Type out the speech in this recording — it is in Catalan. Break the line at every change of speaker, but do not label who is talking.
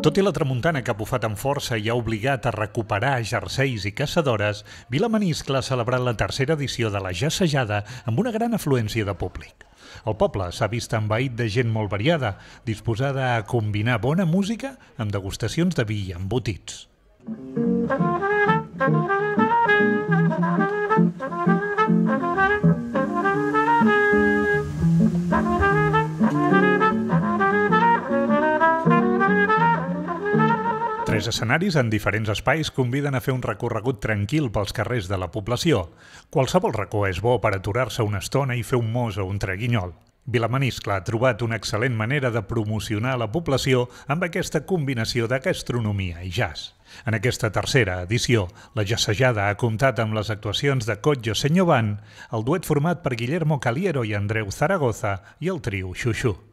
Tot i la tramuntana que ha bufat amb força i ha obligat a recuperar jerseis i caçadores, Vilamaniscle ha celebrat la tercera edició de la Jassejada amb una gran afluència de públic. El poble s'ha vist envaït de gent molt variada, disposada a combinar bona música amb degustacions de vi i embotits. Tres escenaris en diferents espais conviden a fer un recorregut tranquil pels carrers de la població. Qualsevol racó és bo per aturar-se una estona i fer un mos o un traguinyol. Vilamaniscle ha trobat una excel·lent manera de promocionar la població amb aquesta combinació de gastronomia i jazz. En aquesta tercera edició, la Jassejada ha comptat amb les actuacions de Cotjo Senyor Band, el duet format per Guillermo Caliero i Andreu Zaragoza i el trio Xuxu.